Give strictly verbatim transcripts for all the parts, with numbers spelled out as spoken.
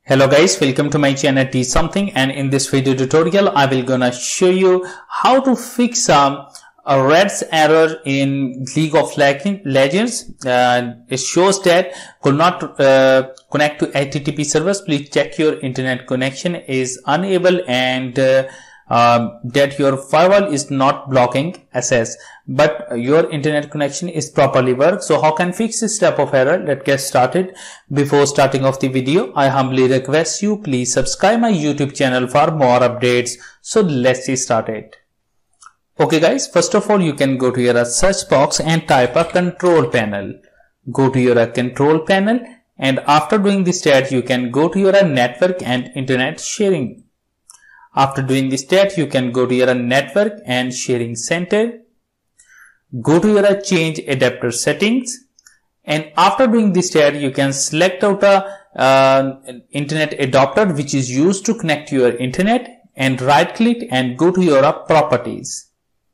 Hello guys, welcome to my channel Teach Something, and in this video tutorial I will gonna show you how to fix um, a R A D S error in League of Legends. Uh, it shows that could not uh, connect to H T T P servers. Please check your internet connection is unable and uh, uh, that your firewall is not blocking access, but your internet connection is properly work. So how can fix this type of error? Let's get started. Before starting of the video, I humbly request you please subscribe my YouTube channel for more updates. So let's get started. Okay guys, first of all you can go to your search box and type a control panel. Go to your control panel, and after doing this step you can go to your network and internet sharing. After doing this step you can go to your network and sharing center. Go to your change adapter settings, and after doing this step you can select out a uh, internet adapter which is used to connect to your internet, and right click and go to your properties.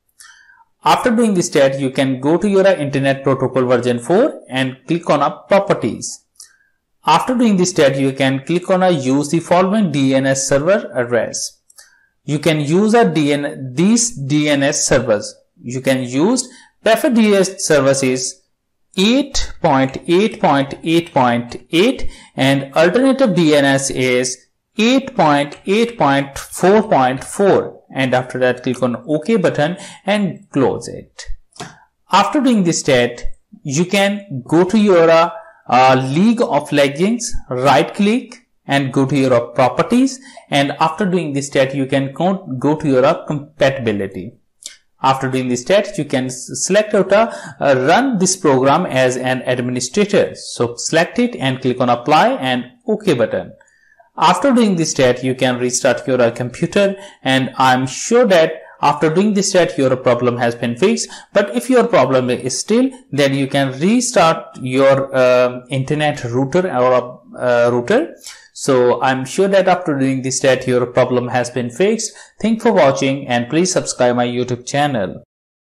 After doing this step you can go to your internet protocol version four and click on a properties. After doing this step you can click on a use the following D N S server address. You can use a D N these D N S servers. You can use preferred D N S servers is eight dot eight dot eight dot eight and alternative D N S is eight dot eight dot four dot four, and after that click on OK button and close it. After doing this step you can go to your uh, uh, League of Legends, right click and go to your properties, and after doing this step you can go to your compatibility. After doing this step you can select out a uh, run this program as an administrator. So select it and click on apply and OK button. After doing this step you can restart your uh, computer, and I'm sure that after doing this step your problem has been fixed. But if your problem is still, then you can restart your uh, internet router or uh, router. So I'm sure that after doing this step your problem has been fixed. Thanks for watching, and please subscribe my YouTube channel.